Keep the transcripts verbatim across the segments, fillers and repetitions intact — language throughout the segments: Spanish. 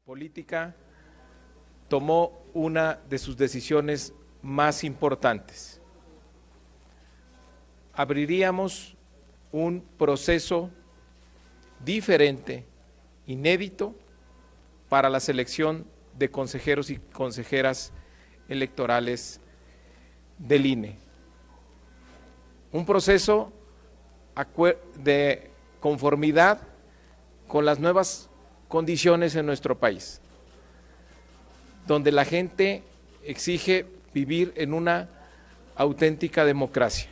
política tomó una de sus decisiones más importantes. Abriríamos un proceso diferente, inédito, para la selección de consejeros y consejeras electorales del I N E. Un proceso de conformidad con las nuevas condiciones en nuestro país, donde la gente exige vivir en una auténtica democracia.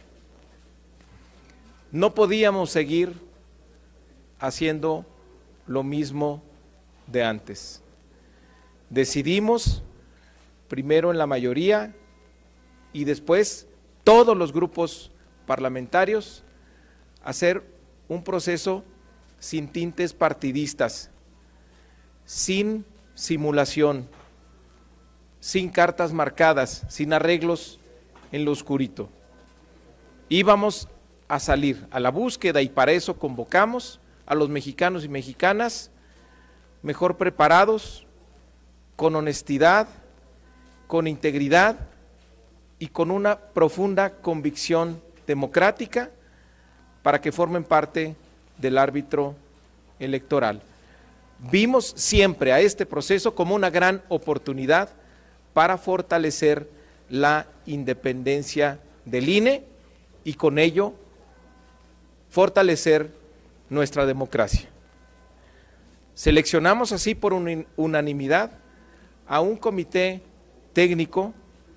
No podíamos seguir haciendo lo mismo de antes. Decidimos, primero en la mayoría y después todos los grupos parlamentarios, hacer un proceso sin tintes partidistas, sin simulación, sin cartas marcadas, sin arreglos en lo oscurito. Íbamos a salir a la búsqueda y para eso convocamos a los mexicanos y mexicanas mejor preparados, con honestidad, con integridad y con una profunda convicción democrática para que formen parte del árbitro electoral. Vimos siempre a este proceso como una gran oportunidad para fortalecer la independencia del I N E y con ello fortalecer nuestra democracia. Seleccionamos así por un, unanimidad a un comité técnico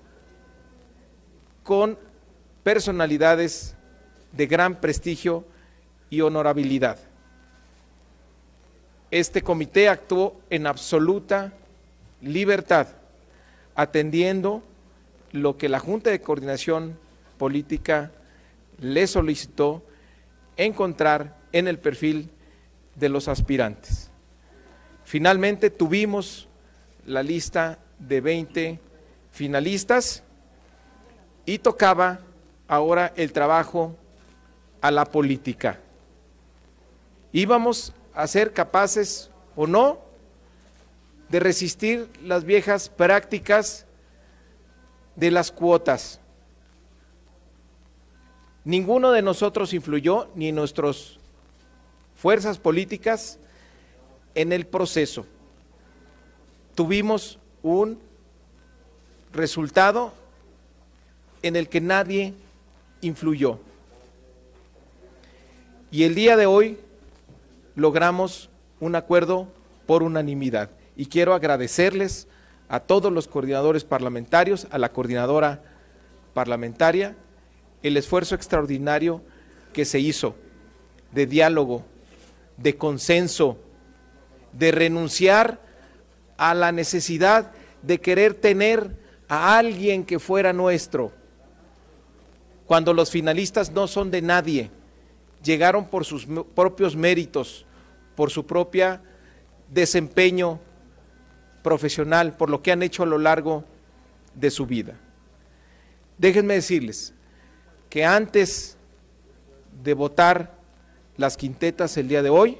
con personalidades de gran prestigio y honorabilidad. Este comité actuó en absoluta libertad, atendiendo lo que la Junta de Coordinación Política le solicitó encontrar en el perfil de los aspirantes. Finalmente tuvimos la lista de veinte finalistas y tocaba ahora el trabajo a la política. Íbamos a ser capaces o no de resistir las viejas prácticas de las cuotas. Ninguno de nosotros influyó, ni nuestras fuerzas políticas, en el proceso. Tuvimos un resultado en el que nadie influyó. Y el día de hoy logramos un acuerdo por unanimidad. Y quiero agradecerles a todos los coordinadores parlamentarios, a la coordinadora parlamentaria, el esfuerzo extraordinario que se hizo de diálogo, de consenso, de renunciar a la necesidad de querer tener a alguien que fuera nuestro, cuando los finalistas no son de nadie, llegaron por sus propios méritos, por su propio desempeño profesional, por lo que han hecho a lo largo de su vida. Déjenme decirles que antes de votar las quintetas el día de hoy,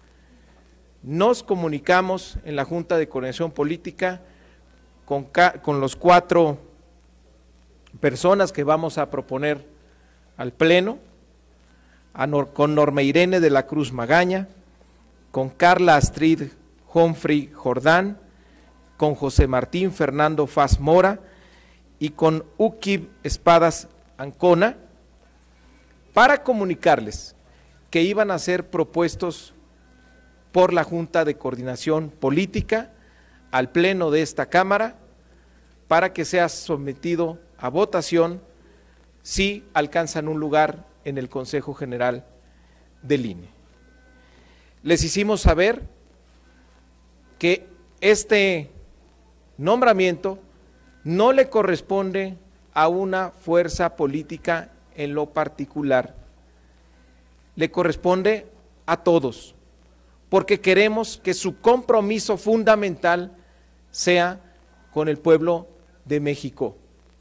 nos comunicamos en la Junta de Coordinación Política con, con los cuatro personas que vamos a proponer al Pleno, a Nor, con Norma Irene de la Cruz Magaña, con Carla Astrid Humphrey Jordán, con José Martín Fernando Faz Mora y con Uquib Espadas Ancona, para comunicarles que iban a ser propuestos por la Junta de Coordinación Política al Pleno de esta Cámara para que sea sometido a votación si alcanzan un lugar en el Consejo General del I N E. Les hicimos saber que este nombramiento no le corresponde a una fuerza política en lo particular, le corresponde a todos, porque queremos que su compromiso fundamental sea con el pueblo de México.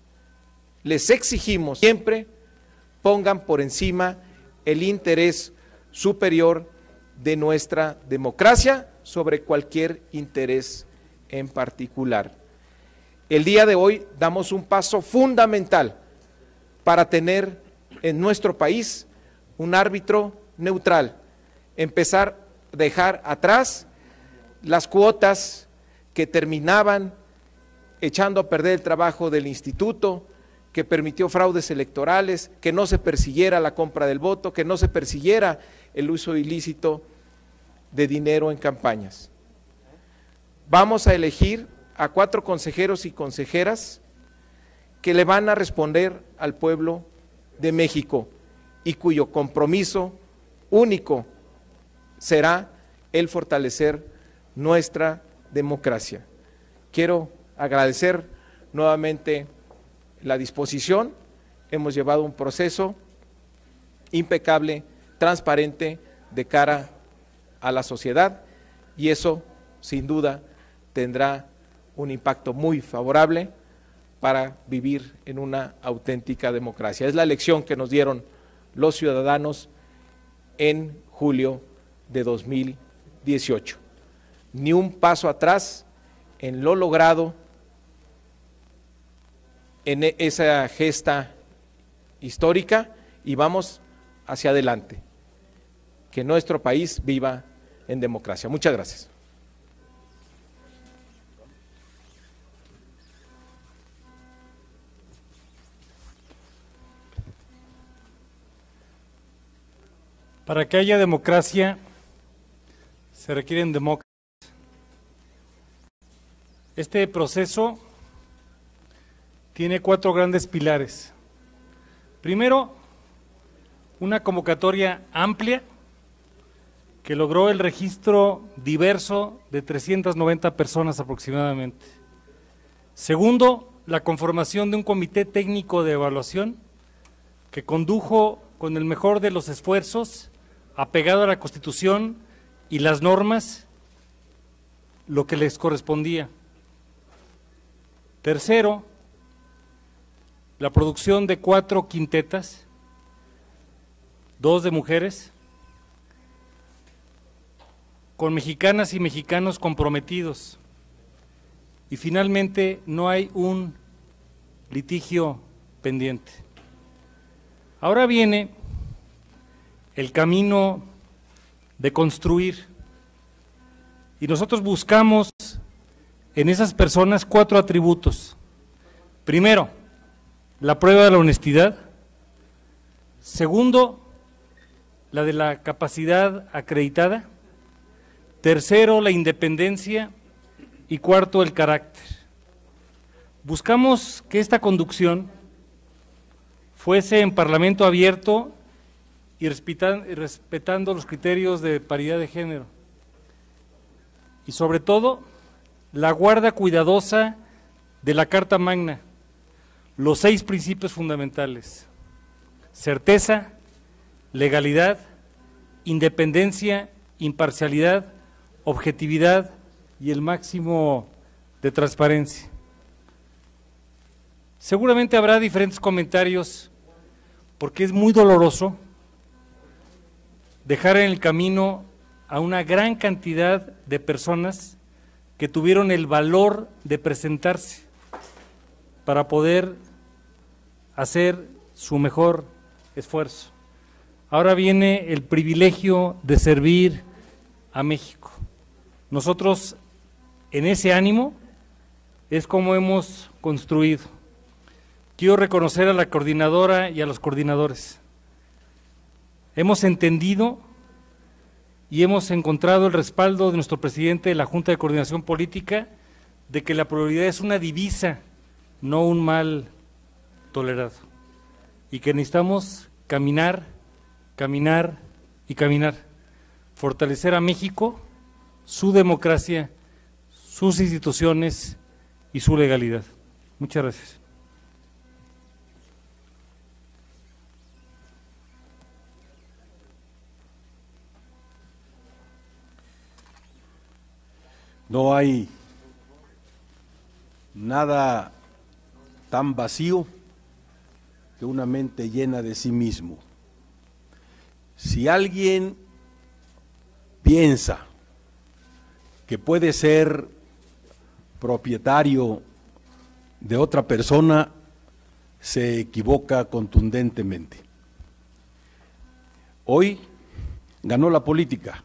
Les exigimos siempre pongan por encima el interés superior de nuestra democracia sobre cualquier interés en particular. El día de hoy damos un paso fundamental para tener en nuestro país un árbitro neutral, empezar a dejar atrás las cuotas que terminaban echando a perder el trabajo del instituto, que permitió fraudes electorales, que no se persiguiera la compra del voto, que no se persiguiera el uso ilícito de dinero en campañas. Vamos a elegir a cuatro consejeros y consejeras que le van a responder al pueblo de México y cuyo compromiso único será el fortalecer nuestra democracia. Quiero agradecer nuevamente la disposición. Hemos llevado un proceso impecable, transparente, de cara a la sociedad, y eso sin duda tendrá un impacto muy favorable para vivir en una auténtica democracia. Es la lección que nos dieron los ciudadanos en julio de dos mil dieciocho. Ni un paso atrás en lo logrado en esa gesta histórica, y vamos hacia adelante. Que nuestro país viva en democracia. Muchas gracias. Para que haya democracia, se requieren demócratas. Este proceso tiene cuatro grandes pilares. Primero, una convocatoria amplia que logró el registro diverso de trescientas noventa personas aproximadamente. Segundo, la conformación de un comité técnico de evaluación que condujo con el mejor de los esfuerzos, apegado a la Constitución y las normas, lo que les correspondía. Tercero, la producción de cuatro quintetas, dos de mujeres, con mexicanas y mexicanos comprometidos. Y finalmente, no hay un litigio pendiente. Ahora viene el camino de construir, y nosotros buscamos en esas personas cuatro atributos. Primero, la prueba de la honestidad. Segundo, la de la capacidad acreditada. Tercero, la independencia. Y cuarto, el carácter. Buscamos que esta conducción fuese en parlamento abierto y respetando los criterios de paridad de género. Y sobre todo, la guarda cuidadosa de la Carta Magna, los seis principios fundamentales: certeza, legalidad, independencia, imparcialidad, objetividad y el máximo de transparencia. Seguramente habrá diferentes comentarios, porque es muy doloroso dejar en el camino a una gran cantidad de personas que tuvieron el valor de presentarse para poder hacer su mejor esfuerzo. Ahora viene el privilegio de servir a México. Nosotros, en ese ánimo, es como hemos construido. Quiero reconocer a la coordinadora y a los coordinadores. Hemos entendido y hemos encontrado el respaldo de nuestro presidente de la Junta de Coordinación Política de que la pluralidad es una divisa, no un mal tolerado, y que necesitamos caminar, caminar y caminar, fortalecer a México, su democracia, sus instituciones y su legalidad. Muchas gracias. No hay nada tan vacío que una mente llena de sí mismo. Si alguien piensa que puede ser propietario de otra persona se equivoca contundentemente. Hoy ganó la política,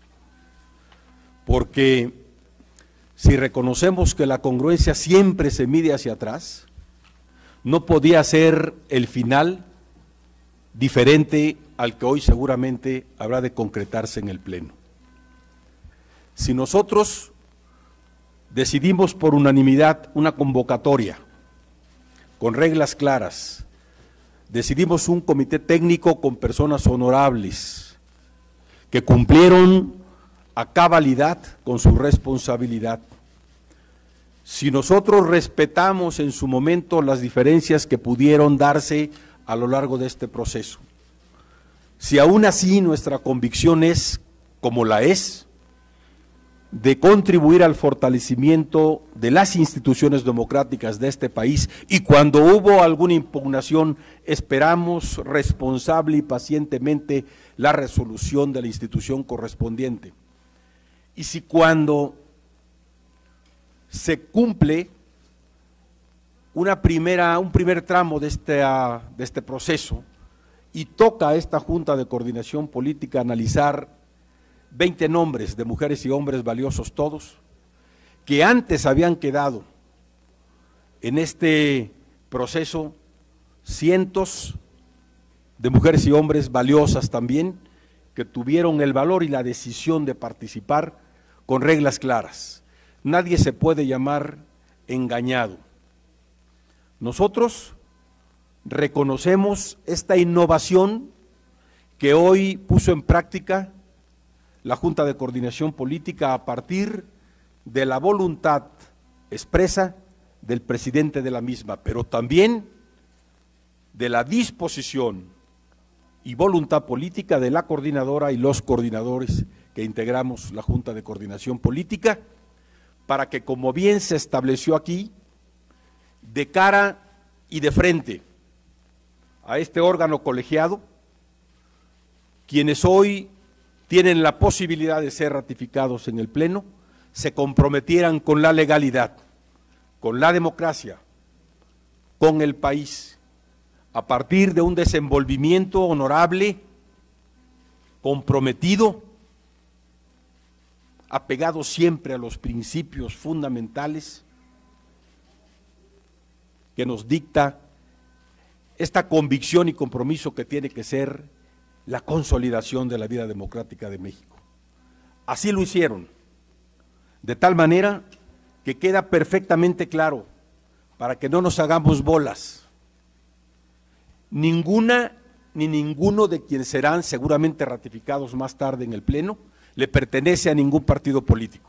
porque si reconocemos que la congruencia siempre se mide hacia atrás, no podía ser el final diferente al que hoy seguramente habrá de concretarse en el Pleno. Si nosotros decidimos por unanimidad una convocatoria con reglas claras, decidimos un comité técnico con personas honorables que cumplieron a cabalidad con su responsabilidad. Si nosotros respetamos en su momento las diferencias que pudieron darse a lo largo de este proceso, si aún así nuestra convicción es, como la es, de contribuir al fortalecimiento de las instituciones democráticas de este país, y cuando hubo alguna impugnación esperamos responsable y pacientemente la resolución de la institución correspondiente. Y si cuando se cumple una primera, un primer tramo de este, de este proceso y toca a esta Junta de Coordinación Política analizar veinte nombres de mujeres y hombres valiosos todos, que antes habían quedado en este proceso cientos de mujeres y hombres valiosas también, que tuvieron el valor y la decisión de participar con reglas claras. Nadie se puede llamar engañado. Nosotros reconocemos esta innovación que hoy puso en práctica la Junta de Coordinación Política a partir de la voluntad expresa del presidente de la misma, pero también de la disposición y voluntad política de la coordinadora y los coordinadores que integramos la Junta de Coordinación Política, para que, como bien se estableció aquí, de cara y de frente a este órgano colegiado, quienes hoy tienen la posibilidad de ser ratificados en el Pleno, se comprometieran con la legalidad, con la democracia, con el país, a partir de un desenvolvimiento honorable, comprometido, apegado siempre a los principios fundamentales que nos dicta esta convicción y compromiso que tiene que ser la consolidación de la vida democrática de México. Así lo hicieron, de tal manera que queda perfectamente claro, para que no nos hagamos bolas, ninguna ni ninguno de quienes serán seguramente ratificados más tarde en el Pleno le pertenece a ningún partido político.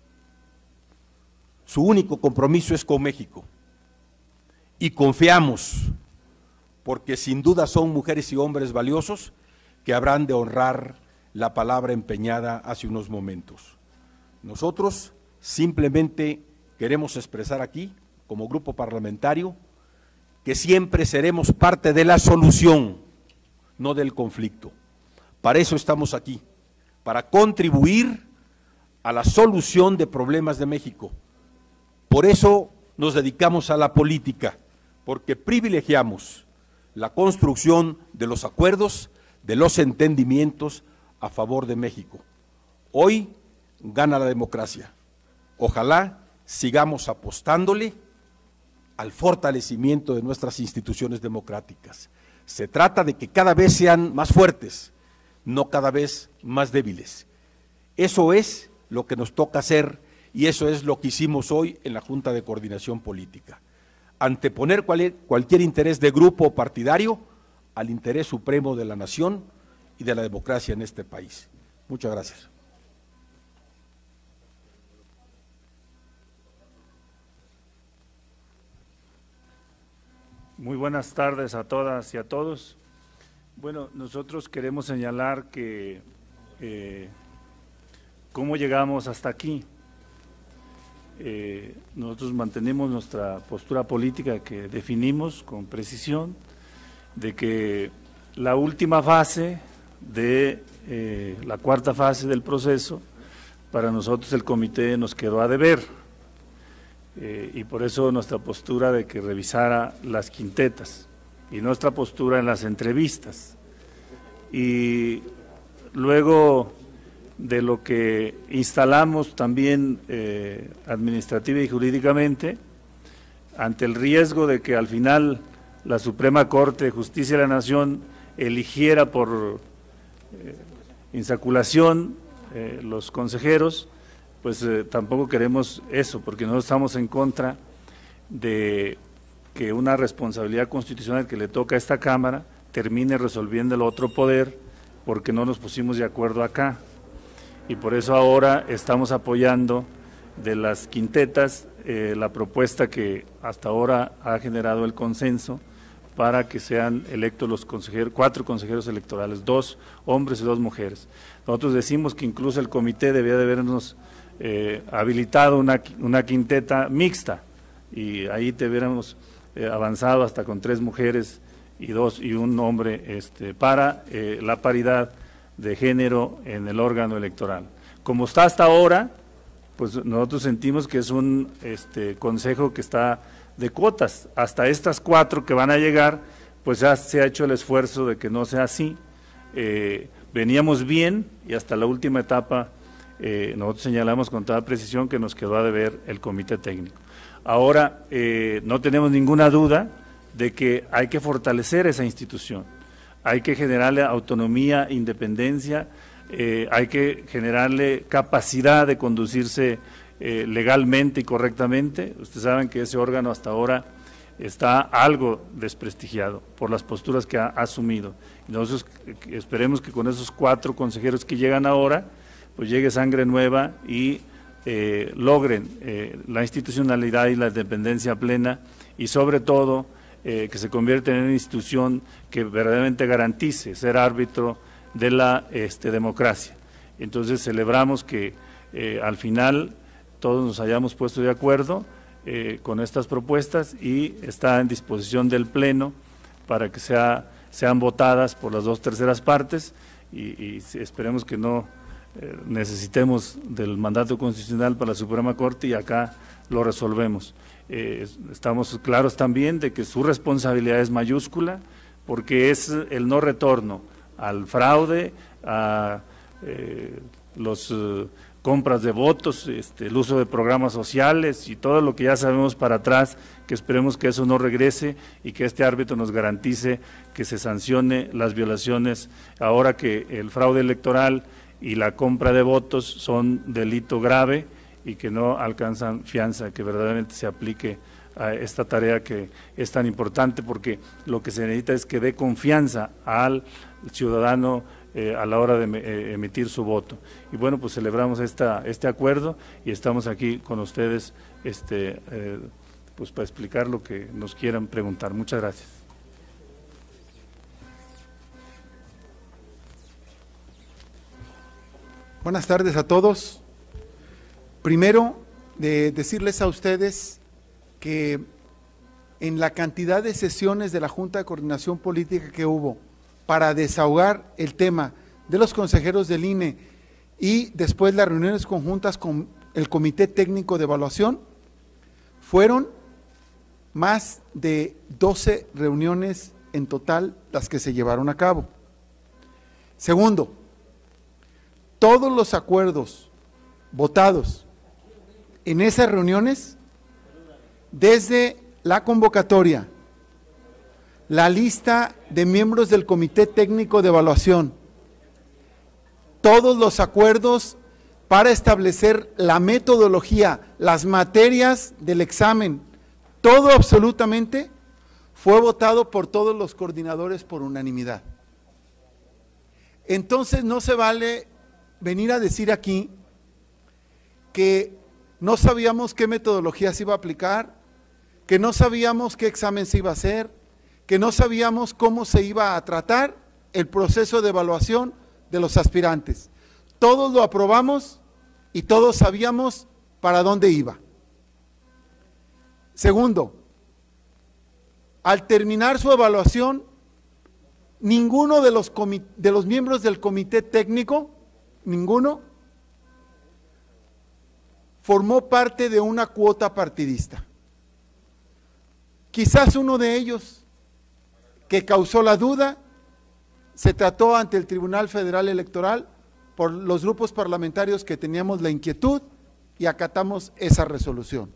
Su único compromiso es con México, y confiamos, porque sin duda son mujeres y hombres valiosos que habrán de honrar la palabra empeñada hace unos momentos. Nosotros simplemente queremos expresar aquí, como grupo parlamentario, que siempre seremos parte de la solución, no del conflicto. Para eso estamos aquí, para contribuir a la solución de problemas de México. Por eso nos dedicamos a la política, porque privilegiamos la construcción de los acuerdos, de los entendimientos a favor de México. Hoy gana la democracia. Ojalá sigamos apostándole al fortalecimiento de nuestras instituciones democráticas. Se trata de que cada vez sean más fuertes, no cada vez más débiles. Eso es lo que nos toca hacer y eso es lo que hicimos hoy en la Junta de Coordinación Política. Anteponer cualquier, cualquier interés de grupo o partidario al interés supremo de la nación y de la democracia en este país. Muchas gracias. Muy buenas tardes a todas y a todos. Bueno, nosotros queremos señalar que eh, cómo llegamos hasta aquí. Eh, nosotros mantenemos nuestra postura política que definimos con precisión, de que la última fase de eh, la cuarta fase del proceso para nosotros el comité nos quedó a deber, eh, y por eso nuestra postura de que revisara las quintetas y nuestra postura en las entrevistas. Y luego de lo que instalamos también eh, administrativa y jurídicamente, ante el riesgo de que al final la Suprema Corte de Justicia de la Nación eligiera por eh, insaculación eh, los consejeros, pues eh, tampoco queremos eso, porque no estamos en contra de que una responsabilidad constitucional que le toca a esta Cámara termine resolviendo el otro poder, porque no nos pusimos de acuerdo acá. Y por eso ahora estamos apoyando de las quintetas eh, la propuesta que hasta ahora ha generado el consenso para que sean electos los consejeros, cuatro consejeros electorales, dos hombres y dos mujeres. Nosotros decimos que incluso el comité debía de habernos eh, habilitado una, una quinteta mixta, y ahí te hubiéramos eh, avanzado hasta con tres mujeres y dos y un hombre este, para eh, la paridad de género en el órgano electoral. Como está hasta ahora, pues nosotros sentimos que es un este, consejo que está de cuotas. Hasta estas cuatro que van a llegar, pues ya se ha hecho el esfuerzo de que no sea así. Eh, veníamos bien y hasta la última etapa eh, nosotros señalamos con toda precisión que nos quedó a deber el comité técnico. Ahora eh, no tenemos ninguna duda de que hay que fortalecer esa institución. Hay que generarle autonomía, independencia, eh, hay que generarle capacidad de conducirse eh, legalmente y correctamente. Ustedes saben que ese órgano hasta ahora está algo desprestigiado por las posturas que ha asumido. Y nosotros esperemos que con esos cuatro consejeros que llegan ahora, pues llegue sangre nueva y eh, logren eh, la institucionalidad y la independencia plena, y sobre todo Eh, que se convierta en una institución que verdaderamente garantice ser árbitro de la este, democracia. Entonces celebramos que eh, al final todos nos hayamos puesto de acuerdo eh, con estas propuestas, y está en disposición del Pleno para que sea, sean votadas por las dos terceras partes, y, y esperemos que no eh, necesitemos del mandato constitucional para la Suprema Corte, y acá lo resolvemos. Eh, estamos claros también de que su responsabilidad es mayúscula, porque es el no retorno al fraude, a eh, los eh, compras de votos, este, el uso de programas sociales y todo lo que ya sabemos para atrás, que esperemos que eso no regrese y que este árbitro nos garantice que se sancione las violaciones, ahora que el fraude electoral y la compra de votos son delito grave y que no alcanzan fianza, que verdaderamente se aplique a esta tarea que es tan importante, porque lo que se necesita es que dé confianza al ciudadano eh, a la hora de eh, emitir su voto. Y bueno, pues celebramos esta, este acuerdo y estamos aquí con ustedes este, eh, pues para explicar lo que nos quieran preguntar. Muchas gracias. Buenas tardes a todos. Primero, de decirles a ustedes que en la cantidad de sesiones de la Junta de Coordinación Política que hubo para desahogar el tema de los consejeros del I N E y después las reuniones conjuntas con el Comité Técnico de Evaluación, fueron más de doce reuniones en total las que se llevaron a cabo. Segundo, todos los acuerdos votados en esas reuniones, desde la convocatoria, la lista de miembros del Comité Técnico de Evaluación, todos los acuerdos para establecer la metodología, las materias del examen, todo absolutamente fue votado por todos los coordinadores por unanimidad. Entonces no se vale venir a decir aquí que no sabíamos qué metodología se iba a aplicar, que no sabíamos qué examen se iba a hacer, que no sabíamos cómo se iba a tratar el proceso de evaluación de los aspirantes. Todos lo aprobamos y todos sabíamos para dónde iba. Segundo, al terminar su evaluación, ninguno de los, de los miembros del comité técnico, ninguno, formó parte de una cuota partidista. Quizás uno de ellos que causó la duda se trató ante el Tribunal Federal Electoral por los grupos parlamentarios que teníamos la inquietud y acatamos esa resolución.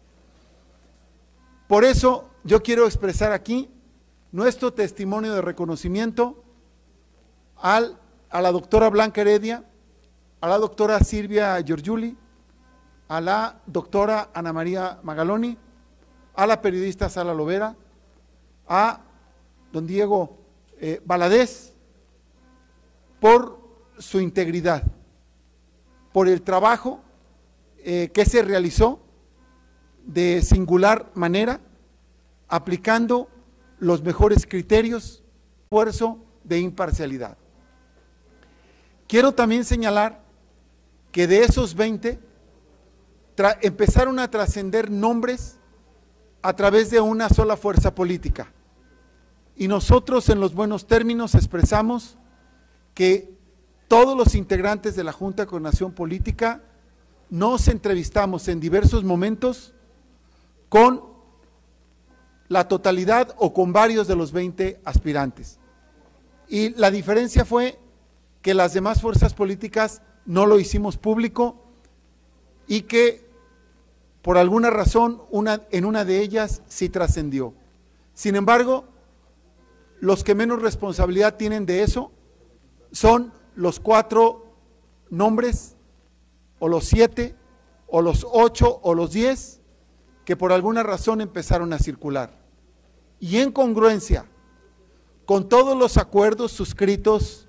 Por eso yo quiero expresar aquí nuestro testimonio de reconocimiento al, a la doctora Blanca Heredia, a la doctora Silvia Giorgiuli, a la doctora Ana María Magaloni, a la periodista Sara Lovera, a don Diego eh, Valadez, por su integridad, por el trabajo eh, que se realizó de singular manera, aplicando los mejores criterios, esfuerzo de imparcialidad. Quiero también señalar que de esos veinte empezaron a trascender nombres a través de una sola fuerza política. Y nosotros en los buenos términos expresamos que todos los integrantes de la Junta de Coordinación Política nos entrevistamos en diversos momentos con la totalidad o con varios de los veinte aspirantes. Y la diferencia fue que las demás fuerzas políticas no lo hicimos público y que por alguna razón una, en una de ellas sí trascendió. Sin embargo, los que menos responsabilidad tienen de eso son los cuatro nombres, o los siete, o los ocho, o los diez, que por alguna razón empezaron a circular. Y en congruencia con todos los acuerdos suscritos,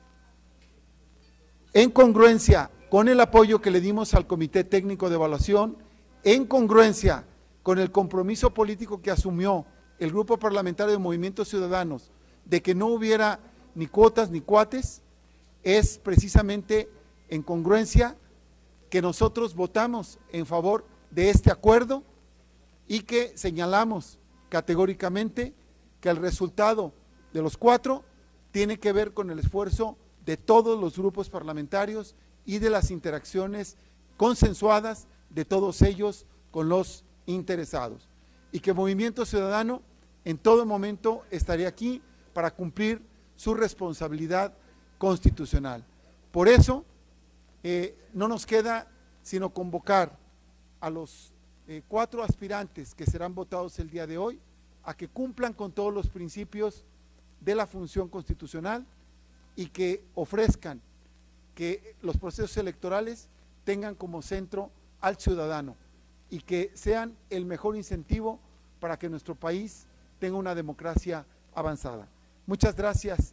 en congruencia con el apoyo que le dimos al Comité Técnico de Evaluación, en congruencia con el compromiso político que asumió el Grupo Parlamentario de Movimientos Ciudadanos de que no hubiera ni cuotas ni cuates, es precisamente en congruencia que nosotros votamos en favor de este acuerdo y que señalamos categóricamente que el resultado de los cuatro tiene que ver con el esfuerzo de todos los grupos parlamentarios y de las interacciones consensuadas de todos ellos con los interesados, y que Movimiento Ciudadano en todo momento estaría aquí para cumplir su responsabilidad constitucional. Por eso eh, no nos queda sino convocar a los eh, cuatro aspirantes que serán votados el día de hoy a que cumplan con todos los principios de la función constitucional y que ofrezcan que los procesos electorales tengan como centro al ciudadano y que sean el mejor incentivo para que nuestro país tenga una democracia avanzada. Muchas gracias.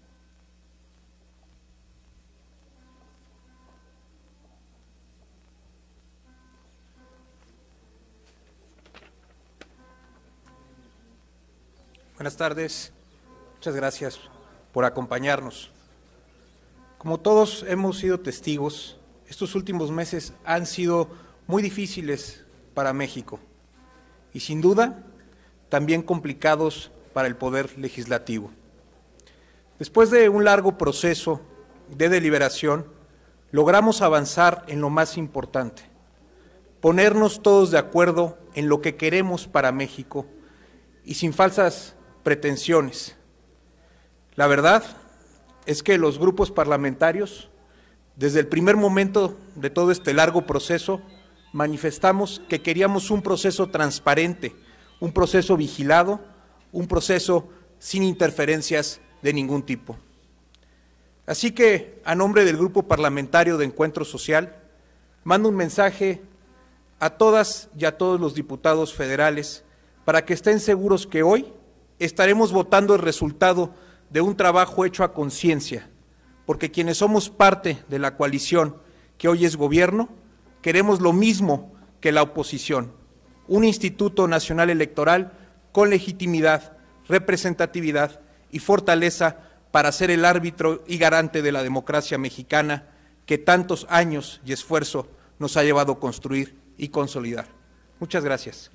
Buenas tardes, muchas gracias por acompañarnos. Como todos hemos sido testigos, estos últimos meses han sido muy difíciles para México y sin duda también complicados para el Poder Legislativo. Después de un largo proceso de deliberación, logramos avanzar en lo más importante, ponernos todos de acuerdo en lo que queremos para México y sin falsas pretensiones. La verdad es que los grupos parlamentarios, desde el primer momento de todo este largo proceso, manifestamos que queríamos un proceso transparente, un proceso vigilado, un proceso sin interferencias de ningún tipo. Así que, a nombre del Grupo Parlamentario de Encuentro Social, mando un mensaje a todas y a todos los diputados federales para que estén seguros que hoy estaremos votando el resultado de un trabajo hecho a conciencia, porque quienes somos parte de la coalición que hoy es gobierno, queremos lo mismo que la oposición, un Instituto Nacional Electoral con legitimidad, representatividad y fortaleza para ser el árbitro y garante de la democracia mexicana que tantos años y esfuerzo nos ha llevado a construir y consolidar. Muchas gracias.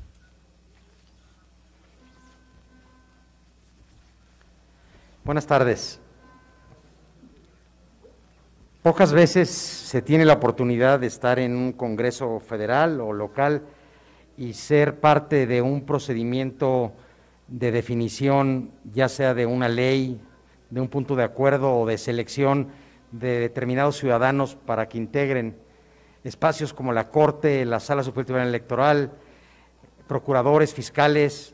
Buenas tardes. Pocas veces se tiene la oportunidad de estar en un congreso federal o local y ser parte de un procedimiento de definición, ya sea de una ley, de un punto de acuerdo o de selección de determinados ciudadanos para que integren espacios como la Corte, la Sala Superior Tribunal Electoral, procuradores, fiscales,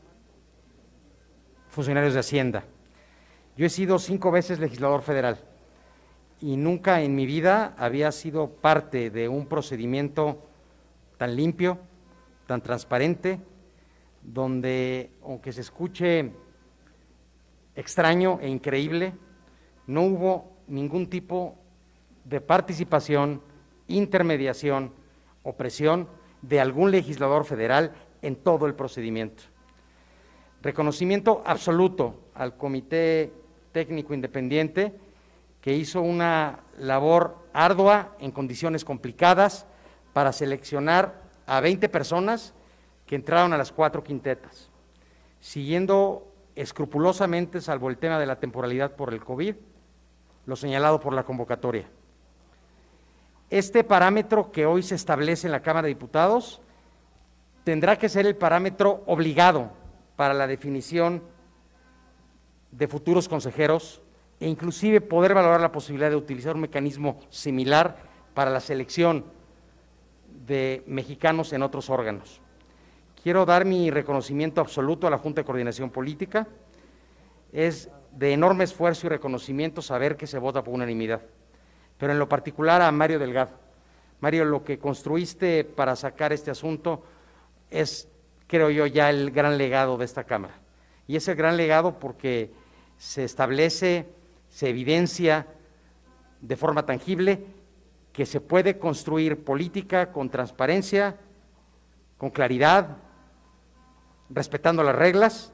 funcionarios de Hacienda. Yo he sido cinco veces legislador federal y nunca en mi vida había sido parte de un procedimiento tan limpio, tan transparente, donde, aunque se escuche extraño e increíble, no hubo ningún tipo de participación, intermediación o presión de algún legislador federal en todo el procedimiento. Reconocimiento absoluto al Comité Técnico Independiente, que hizo una labor ardua en condiciones complicadas para seleccionar a veinte personas que entraron a las cuatro quintetas, siguiendo escrupulosamente, salvo el tema de la temporalidad por el COVID, lo señalado por la convocatoria. Este parámetro que hoy se establece en la Cámara de Diputados tendrá que ser el parámetro obligado para la definición de futuros consejeros e inclusive poder valorar la posibilidad de utilizar un mecanismo similar para la selección de mexicanos en otros órganos. Quiero dar mi reconocimiento absoluto a la Junta de Coordinación Política. Es de enorme esfuerzo y reconocimiento saber que se vota por unanimidad, pero en lo particular a Mario Delgado. Mario, lo que construiste para sacar este asunto es, creo yo, ya el gran legado de esta Cámara. Y es el gran legado porque se establece, se evidencia de forma tangible que se puede construir política con transparencia, con claridad, respetando las reglas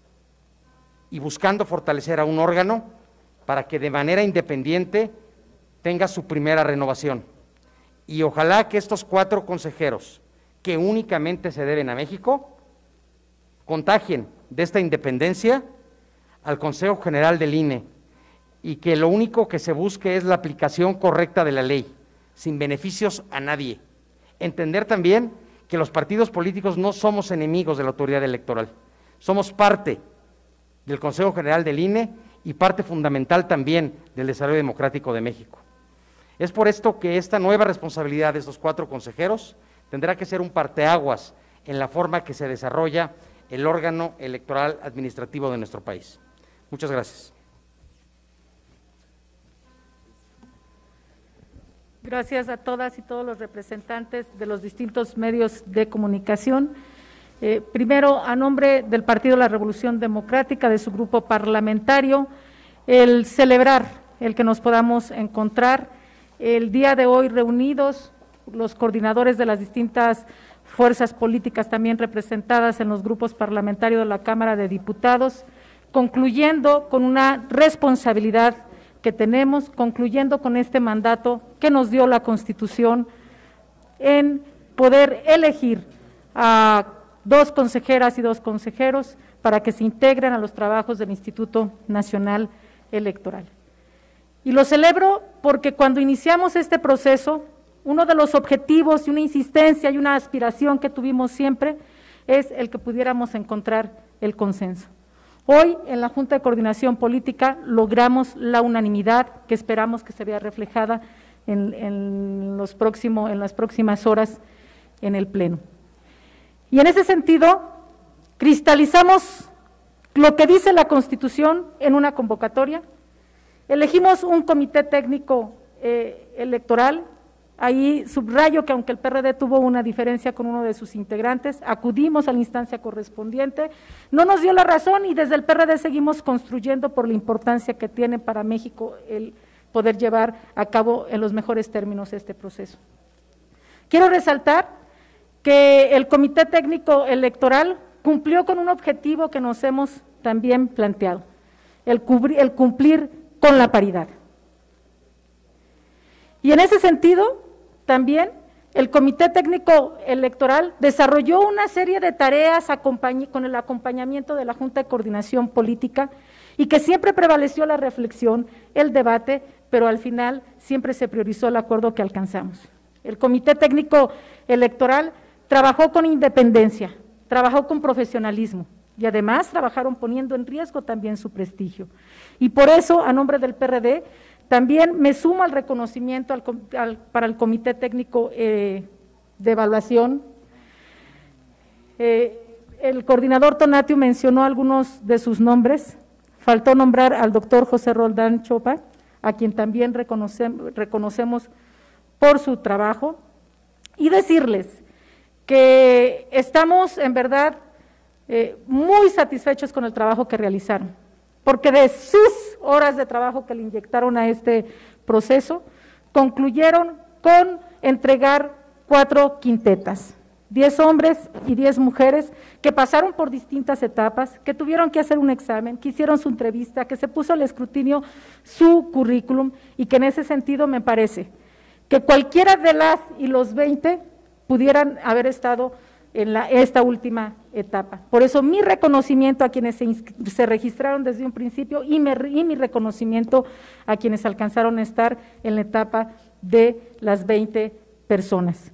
y buscando fortalecer a un órgano para que de manera independiente tenga su primera renovación. Y ojalá que estos cuatro consejeros, que únicamente se deben a México, contagien de esta independencia al Consejo General del I N E y que lo único que se busque es la aplicación correcta de la ley, sin beneficios a nadie. Entender también que los partidos políticos no somos enemigos de la autoridad electoral, somos parte del Consejo General del I N E y parte fundamental también del desarrollo democrático de México. Es por esto que esta nueva responsabilidad de estos cuatro consejeros tendrá que ser un parteaguas en la forma que se desarrolla el órgano electoral administrativo de nuestro país. Muchas gracias. Gracias a todas y todos los representantes de los distintos medios de comunicación. Eh, primero, a nombre del Partido de la Revolución Democrática, de su grupo parlamentario, el celebrar el que nos podamos encontrar el día de hoy reunidos, los coordinadores de las distintas fuerzas políticas también representadas en los grupos parlamentarios de la Cámara de Diputados, concluyendo con una responsabilidad que tenemos, concluyendo con este mandato que nos dio la Constitución en poder elegir a dos consejeras y dos consejeros para que se integren a los trabajos del Instituto Nacional Electoral. Y lo celebro porque cuando iniciamos este proceso, uno de los objetivos y una insistencia y una aspiración que tuvimos siempre es el que pudiéramos encontrar el consenso. Hoy, en la Junta de Coordinación Política, logramos la unanimidad que esperamos que se vea reflejada en, en, los próximo, en las próximas horas en el Pleno. Y en ese sentido, cristalizamos lo que dice la Constitución en una convocatoria. Elegimos un comité técnico eh, electoral. Ahí subrayo que aunque el P R D tuvo una diferencia con uno de sus integrantes, acudimos a la instancia correspondiente, no nos dio la razón y desde el P R D seguimos construyendo por la importancia que tiene para México el poder llevar a cabo en los mejores términos este proceso. Quiero resaltar que el Comité Técnico Electoral cumplió con un objetivo que nos hemos también planteado, el, cubrir, el cumplir con la paridad. Y en ese sentido, también el Comité Técnico Electoral desarrolló una serie de tareas con el acompañamiento de la Junta de Coordinación Política y que siempre prevaleció la reflexión, el debate pero al final siempre se priorizó el acuerdo que alcanzamos. El Comité Técnico Electoral trabajó con independencia, trabajó con profesionalismo y además trabajaron poniendo en riesgo también su prestigio. Y por eso, a nombre del P R D, también me sumo al reconocimiento al, al, para el Comité Técnico eh, de Evaluación. Eh, el coordinador Tonatiuh mencionó algunos de sus nombres, faltó nombrar al doctor José Roldán Chopa, a quien también reconoce, reconocemos por su trabajo, y decirles que estamos en verdad eh, muy satisfechos con el trabajo que realizaron, porque de sus horas de trabajo que le inyectaron a este proceso, concluyeron con entregar cuatro quintetas, diez hombres y diez mujeres que pasaron por distintas etapas, que tuvieron que hacer un examen, que hicieron su entrevista, que se puso al escrutinio su currículum, y que en ese sentido me parece que cualquiera de las y los veinte pudieran haber estado en la, esta última etapa. Por eso mi reconocimiento a quienes se, se registraron desde un principio y, me, y mi reconocimiento a quienes alcanzaron a estar en la etapa de las veinte personas.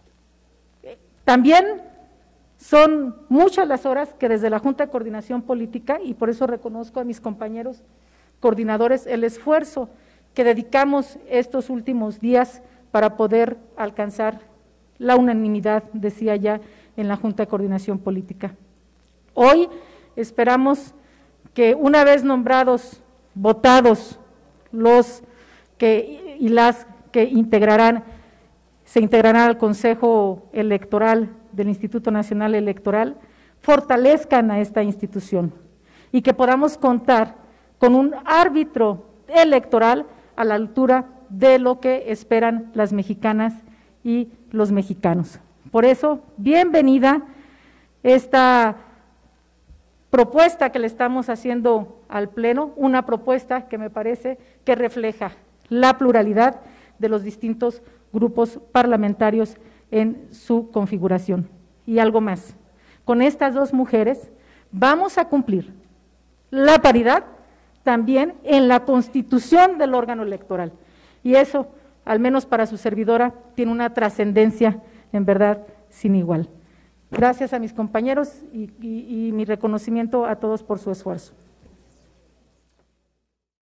También son muchas las horas que desde la Junta de Coordinación Política, y por eso reconozco a mis compañeros coordinadores el esfuerzo que dedicamos estos últimos días para poder alcanzar la unanimidad, decía ya, en la Junta de Coordinación Política. Hoy esperamos que una vez nombrados, votados, los que y las que integrarán, se integrarán al Consejo Electoral del Instituto Nacional Electoral, fortalezcan a esta institución y que podamos contar con un árbitro electoral a la altura de lo que esperan las mexicanas y los mexicanos. Por eso, bienvenida esta propuesta que le estamos haciendo al Pleno, una propuesta que me parece que refleja la pluralidad de los distintos grupos parlamentarios en su configuración. Y algo más, con estas dos mujeres vamos a cumplir la paridad también en la constitución del órgano electoral, y eso, al menos para su servidora, tiene una trascendencia en verdad sin igual. Gracias a mis compañeros y, y, y mi reconocimiento a todos por su esfuerzo.